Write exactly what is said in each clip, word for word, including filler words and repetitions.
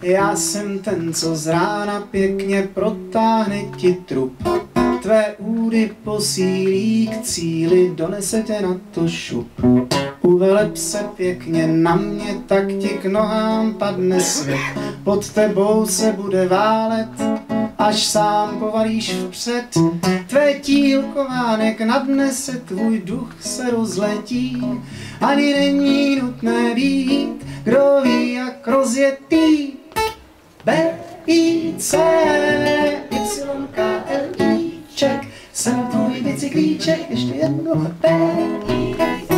Já jsem ten, co z rána pěkně protáhne ti trup. Tvé údy posílí k cíli, donese tě na to šup. Uveleb se pěkně na mě, tak ti k nohám padne svět. Pod tebou se bude válet, až sám povalíš vpřed. Tvé tílkovánek nadnese, tvůj duch se rozletí. Ani není nutné být, kdo ví jak rozjetý. B, I, C, Y, K, L, I, ček. Jsem tvůj bicyklíček, ještě jedno B, I,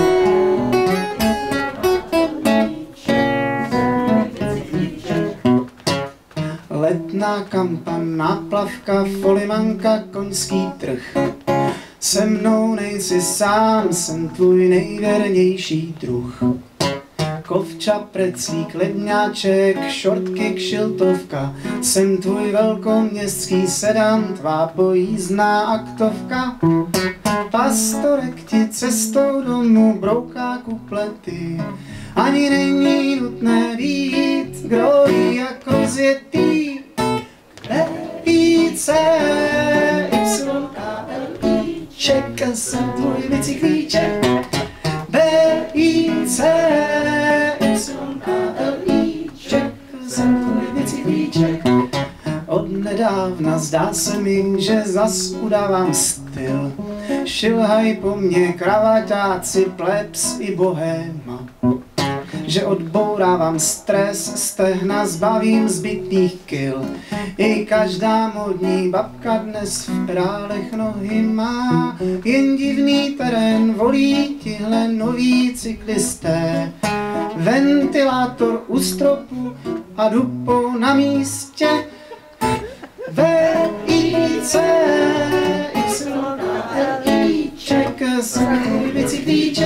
letná kampan, náplavka, folimanka, koňský trh. Se mnou nejsi sám, jsem tvůj nejvěrnější druh. Kovča, preclík, ledňáček, šortky, kšiltovka. Jsem tvůj velkoměstský sedan, tvá pojízdná aktovka. Pastorek ti cestou domů brouká kuplety. Ani není nutné být, kdo ví jak rozjetý. B, I, C, Y, K, L, I, ček, jsem tvůj bicyklíček. B, I, C, Y, K, L, I, ček, jsem tvůj bicyklíček. Od nedávna zdá se mi, že zas udávám styl. Šilhaj po mně kravaťáci, plebs i bohéma. Že odbourávám stres, stehna zbavím zbytných kil. I každá modní babka dnes v prálech nohy má. Jen divný terén volí tihle noví cyklisté. Ventilátor u stropu a dupou na místě. V, I, C, Y, K, L, I, ček, jsem tvůj bicyklíček.